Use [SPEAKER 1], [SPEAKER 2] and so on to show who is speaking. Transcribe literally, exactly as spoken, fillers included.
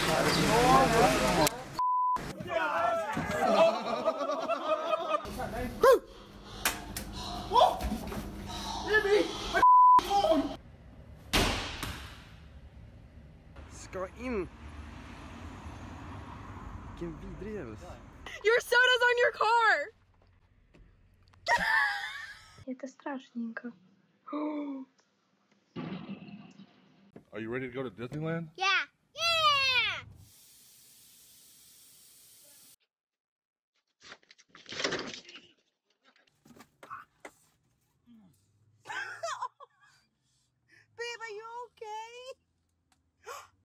[SPEAKER 1] Ska in! Vilken vidrig jävel.
[SPEAKER 2] Your soda's on your car!
[SPEAKER 3] Это страшненько.
[SPEAKER 4] Are you ready to go to Disneyland?
[SPEAKER 3] Yeah.